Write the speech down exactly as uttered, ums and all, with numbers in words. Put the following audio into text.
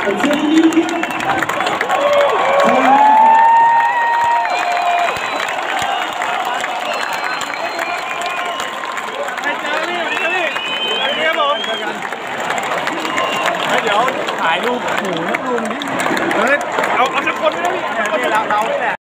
เดี๋ยวถ่ายรูปหมูนักลุงดิเฮ้ยเอาเอาสักคนไม่ได้ดิเราเรานี่แหละ